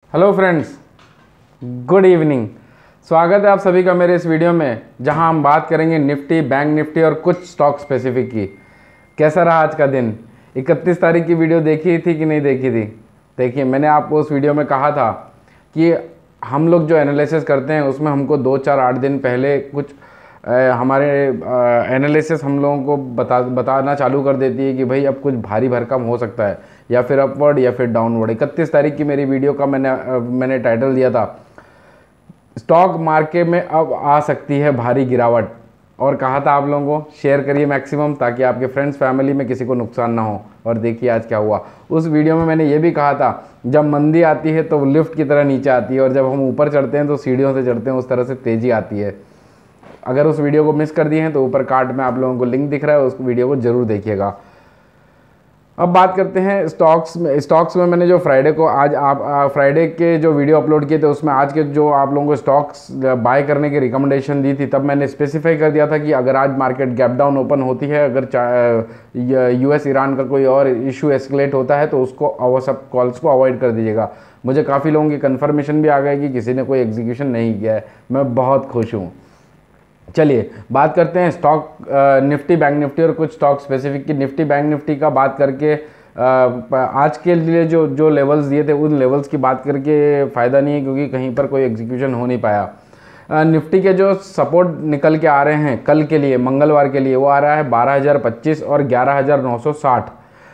Hello friends, good evening. स्वागत है आप सभी का मेरे इस वीडियो में, जहां हम बात करेंगे निफ्टी, बैंक निफ्टी और कुछ स्टॉक स्पेसिफिक की। कैसा रहा आज का दिन? 31 तारीख की वीडियो देखी थी कि नहीं देखी थी? देखिए, मैंने आपको उस वीडियो में कहा था कि हम लोग जो एनालिसिस करते हैं उसमें हमको 2-4-8 दिन पहले कुछ हमारे एनालिसिस हम लोगों को बताना चालू कर देती है कि भाई अब कुछ भारी भरकम हो सकता है, या फिर अपवर्ड या फिर डाउनवर्ड। 31 तारीख की मेरी वीडियो का मैंने टाइटल दिया था, स्टॉक मार्केट में अब आ सकती है भारी गिरावट, और कहा था आप लोगों को शेयर करिए मैक्सिमम, ताकि आपके फ्रेंड्स फैमिली में किसी को नुकसान ना हो। और देखिए आज क्या हुआ। उस वीडियो में मैंने ये भी कहा था, जब मंदी आती है तो लिफ्ट की तरह नीचे आती है, और जब हम ऊपर चढ़ते हैं तो सीढ़ियों से चढ़ते हैं, उस तरह से तेज़ी आती है। अगर उस वीडियो को मिस कर दिए हैं तो ऊपर कार्ड में आप लोगों को लिंक दिख रहा है, उस वीडियो को जरूर देखिएगा। अब बात करते हैं स्टॉक्स में मैंने जो फ्राइडे को फ्राइडे के जो वीडियो अपलोड किए थे, उसमें आज के जो आप लोगों को स्टॉक्स बाय करने की रिकमेंडेशन दी थी, तब मैंने स्पेसिफाई कर दिया था कि अगर आज मार्केट गैप डाउन ओपन होती है, अगर यूएस ईरान का कोई और इशू एस्केलेट होता है, तो वो सब कॉल्स को अवॉइड कर दीजिएगा। मुझे काफ़ी लोगों की कन्फर्मेशन भी आ गई कि किसी ने कोई एग्जीक्यूशन नहीं किया है। मैं बहुत खुश हूँ। चलिए बात करते हैं स्टॉक निफ्टी, बैंक निफ्टी और कुछ स्टॉक स्पेसिफिक की। निफ्टी बैंक निफ्टी का बात करके आज के लिए जो लेवल्स दिए थे, उन लेवल्स की बात करके फ़ायदा नहीं है, क्योंकि कहीं पर कोई एग्जीक्यूशन हो नहीं पाया। निफ्टी के जो सपोर्ट निकल के आ रहे हैं कल के लिए, मंगलवार के लिए, वो आ रहा है 12,025 और 11,960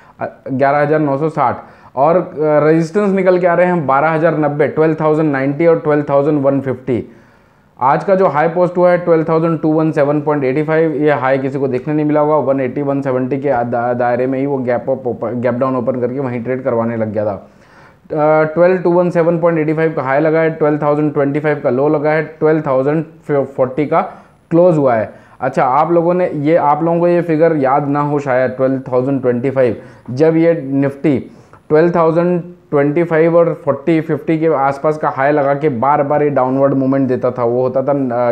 और रेजिस्टेंस निकल के आ रहे हैं 12,090, 12,090 और 12,150। आज का जो हाई पोस्ट हुआ है 12,217.85, ये हाई किसी को देखने नहीं मिला होगा। 180 170 के दायरे में ही वो गैप डाउन ओपन करके वहीं ट्रेड करवाने लग गया था। 12,217.85 का हाई लगा है, 12,025 का लो लगा है, 12,040 का क्लोज हुआ है। अच्छा, आप लोगों को ये फिगर याद ना हो शायद, 12,025, जब ये निफ्टी 12,025 और 40-50 के आसपास का हाई लगा के बार बार ये डाउनवर्ड मूवमेंट देता था, वो होता था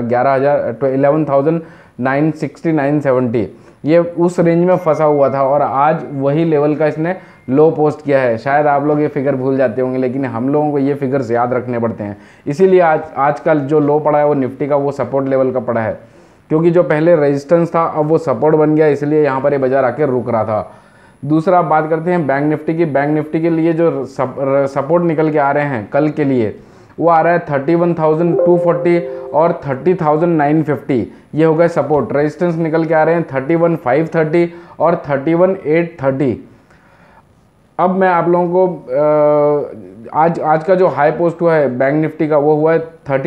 11,960-970, ये उस रेंज में फंसा हुआ था, और आज वही लेवल का इसने लो पोस्ट किया है। शायद आप लोग ये फिगर भूल जाते होंगे, लेकिन हम लोगों को ये फिगर्स याद रखने पड़ते हैं। इसीलिए आज का जो लो पड़ा है वो निफ्टी का वो सपोर्ट लेवल का पड़ा है, क्योंकि जो पहले रेजिस्टेंस था अब वो सपोर्ट बन गया, इसलिए यहाँ पर ये बाजार आकर रुक रहा था। दूसरा आप बात करते हैं बैंक निफ्टी की। बैंक निफ्टी के लिए जो सपोर्ट निकल के आ रहे हैं कल के लिए, वो आ रहा है 31,240 और 30,950, ये हो गए सपोर्ट। रेजिस्टेंस निकल के आ रहे हैं 31,530 और 31,830। अब मैं आप लोगों को आज का जो हाई पोस्ट हुआ है बैंक निफ्टी का, वो हुआ है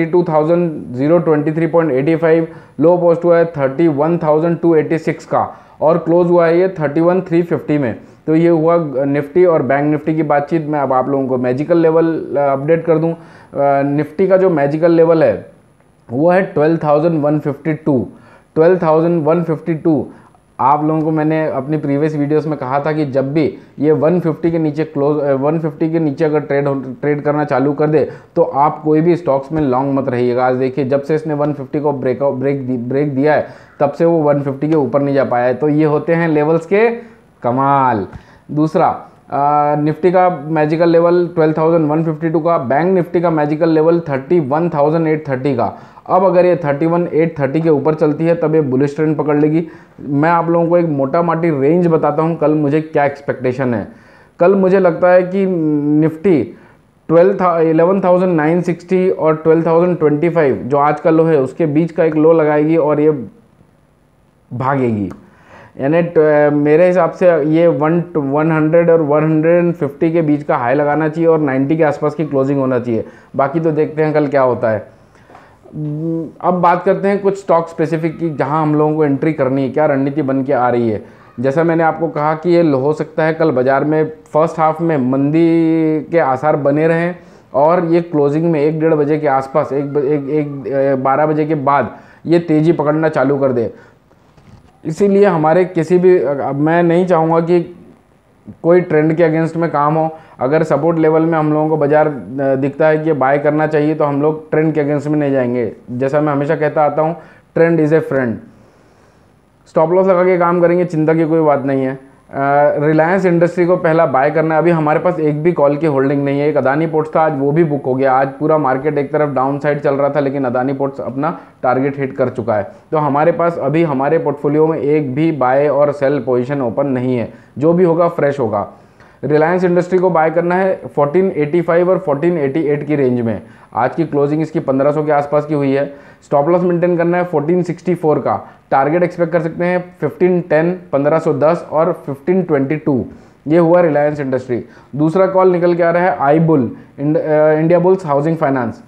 32,023.85, लो पोस्ट हुआ है 31,286 का, और क्लोज हुआ है ये 31,350 में। तो ये हुआ निफ्टी और बैंक निफ्टी की बातचीत। मैं अब आप लोगों को मैजिकल लेवल अपडेट कर दूं। निफ्टी का जो मैजिकल लेवल है वो है 12,152। 12,152 आप लोगों को मैंने अपनी प्रीवियस वीडियोस में कहा था कि जब भी ये 150 के नीचे 150 के नीचे अगर ट्रेड करना चालू कर दे, तो आप कोई भी स्टॉक्स में लॉन्ग मत रहिएगा। आज देखिए, जब से इसने 150 को ब्रेक दिया है, तब से वो 150 के ऊपर नहीं जा पाया है। तो ये होते हैं लेवल्स के कमाल। दूसरा, निफ्टी का मैजिकल लेवल 12,152 का, बैंक निफ्टी का मैजिकल लेवल 31,830 का। अब अगर ये 31,830 के ऊपर चलती है, तब ये बुलिश ट्रेंड पकड़ लेगी। मैं आप लोगों को एक मोटा माटी रेंज बताता हूँ, कल मुझे क्या एक्सपेक्टेशन है। कल मुझे लगता है कि निफ्टी 11,960 और 12,025, जो आज का लो है, उसके बीच का एक लो लगाएगी और ये भागेगी। यानी मेरे हिसाब से ये 100 और 150 के बीच का हाई लगाना चाहिए और 90 के आसपास की क्लोजिंग होना चाहिए। बाकी तो देखते हैं कल क्या होता है। अब बात करते हैं कुछ स्टॉक स्पेसिफिक की, जहां हम लोगों को एंट्री करनी है, क्या रणनीति बन के आ रही है। जैसा मैंने आपको कहा कि ये हो सकता है कल बाजार में फर्स्ट हाफ में मंदी के आसार बने रहें, और ये क्लोजिंग में 1-1:30 बजे के आसपास, 12 बजे के बाद ये तेज़ी पकड़ना चालू कर दे। इसीलिए हमारे किसी भी, मैं नहीं चाहूँगा कि कोई ट्रेंड के अगेंस्ट में काम हो। अगर सपोर्ट लेवल में हम लोगों को बाजार दिखता है कि बाय करना चाहिए, तो हम लोग ट्रेंड के अगेंस्ट में नहीं जाएंगे। जैसा मैं हमेशा कहता आता हूँ, trend is a friend. Stop loss लगा के काम करेंगे, चिंता की कोई बात नहीं है। रिलायंस इंडस्ट्री को पहला बाय करना है। अभी हमारे पास एक भी कॉल की होल्डिंग नहीं है। एक अदानी पोर्ट्स था, आज वो भी बुक हो गया। आज पूरा मार्केट एक तरफ डाउन साइड चल रहा था, लेकिन अदानी पोर्ट्स अपना टारगेट हिट कर चुका है। तो हमारे पास अभी हमारे पोर्टफोलियो में एक भी बाय और सेल पोजीशन ओपन नहीं है। जो भी होगा फ्रेश होगा। रिलायंस इंडस्ट्री को बाय करना है 1485 और 1488 की रेंज में। आज की क्लोजिंग इसकी 1500 के आसपास की हुई है। स्टॉप लॉस मेंटेन करना है 1464 का। टारगेट एक्सपेक्ट कर सकते हैं 1510, 1510 और 1522। ये हुआ रिलायंस इंडस्ट्री। दूसरा कॉल निकल के आ रहा है आईबुल, इंडिया बुल्स हाउसिंग फाइनेंस।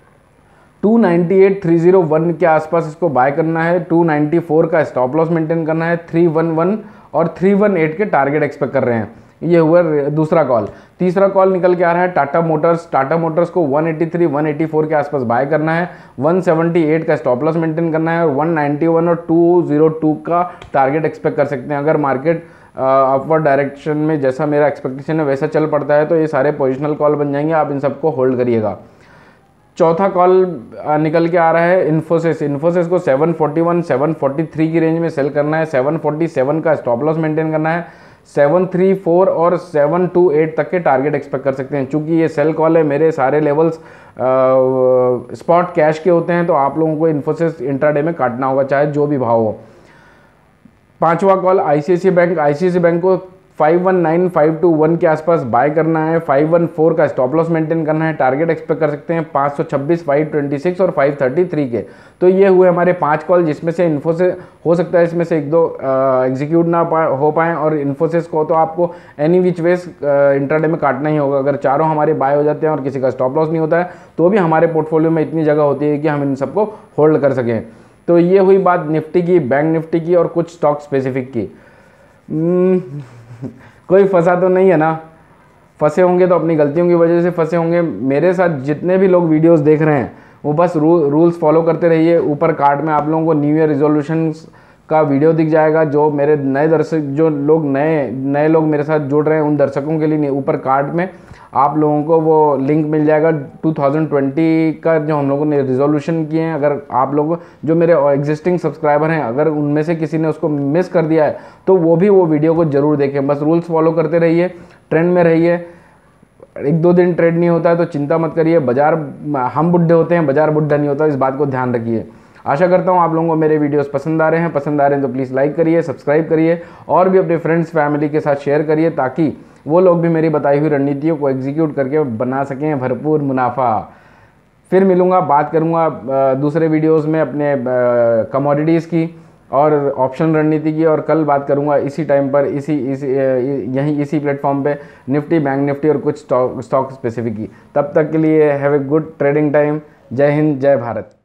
298,301 के आसपास इसको बाय करना है। 294 का स्टॉप लॉस मेंटेन करना है। 311 और 318 के टारगेट एक्सपेक्ट कर रहे हैं। ये हुआ दूसरा कॉल। तीसरा कॉल निकल के आ रहा है टाटा मोटर्स। टाटा मोटर्स को 183, 184 के आसपास बाय करना है। 178 का स्टॉप लॉस मेंटेन करना है और 191 और 202 का टारगेट एक्सपेक्ट कर सकते हैं। अगर मार्केट अपवर्ड डायरेक्शन में जैसा मेरा एक्सपेक्टेशन है वैसा चल पड़ता है तो ये सारे पोजिशनल कॉल बन जाएंगे। आप इन सबको होल्ड करिएगा। चौथा कॉल निकल के आ रहा है इन्फोसिस। इन्फोसिस को 741, 743 की रेंज में सेल करना है। 747 का स्टॉप लॉस मेंटेन करना है। 734 और 728 तक के टारगेट एक्सपेक्ट कर सकते हैं। चूंकि ये सेल कॉल है, मेरे सारे लेवल्स स्पॉट कैश के होते हैं, तो आप लोगों को इन्फोसिस इंट्राडे में काटना होगा, चाहे जो भी भाव हो। पांचवा call ICICI bank. ICICI bank को 519, 521 के आसपास बाय करना है। 514 का स्टॉप लॉस मेंटेन करना है। टारगेट एक्सपेक्ट कर सकते हैं 526, 526 और 533 के। तो ये हुए हमारे 5 कॉल, जिसमें से इन्फोसिस हो सकता है इसमें से एक दो एग्जीक्यूट ना हो पाएँ, और इन्फोसिस को तो आपको एनी विच वेज इंट्राडे में काटना ही होगा। अगर चारों हमारे बाय हो जाते हैं और किसी का स्टॉप लॉस नहीं होता है तो भी हमारे पोर्टफोलियो में इतनी जगह होती है कि हम इन सबको होल्ड कर सकें। तो ये हुई बात निफ्टी की, बैंक निफ्टी की और कुछ स्टॉक स्पेसिफिक की। कोई फंसा तो नहीं है ना? फंसे होंगे तो अपनी गलतियों की वजह से फंसे होंगे। मेरे साथ जितने भी लोग वीडियोस देख रहे हैं वो बस रूल्स फॉलो करते रहिए। ऊपर कार्ड में आप लोगों को न्यू ईयर रिजोल्यूशंस का वीडियो दिख जाएगा। जो मेरे नए दर्शक, जो लोग नए लोग मेरे साथ जुड़ रहे हैं, उन दर्शकों के लिए नहीं, ऊपर कार्ड में आप लोगों को वो लिंक मिल जाएगा 2020 का जो हम लोगों ने रिजोल्यूशन किए हैं। अगर आप लोग जो मेरे एग्जिस्टिंग सब्सक्राइबर हैं, अगर उनमें से किसी ने उसको मिस कर दिया है तो वो भी वो वीडियो को जरूर देखें। बस रूल्स फॉलो करते रहिए, ट्रेंड में रहिए। एक दो दिन ट्रेड नहीं होता है तो चिंता मत करिए। बाजार, हम बुढ़े होते हैं, बाजार बुढ़ा नहीं होता, इस बात को ध्यान रखिए। आशा करता हूँ आप लोगों को मेरे वीडियोस पसंद आ रहे हैं। पसंद आ रहे हैं तो प्लीज़ लाइक करिए, सब्सक्राइब करिए और भी अपने फ्रेंड्स फैमिली के साथ शेयर करिए, ताकि वो लोग भी मेरी बताई हुई रणनीतियों को एग्जीक्यूट करके बना सकें भरपूर मुनाफा। फिर मिलूँगा, बात करूँगा दूसरे वीडियोस में अपने कमोडिटीज़ की और ऑप्शन रणनीति की, और कल बात करूँगा इसी टाइम पर इसी प्लेटफॉर्म पे निफ्टी, बैंक निफ्टी और कुछ स्टॉक स्पेसिफिक की। तब तक के लिए have a good trading time. जय हिंद, जय भारत।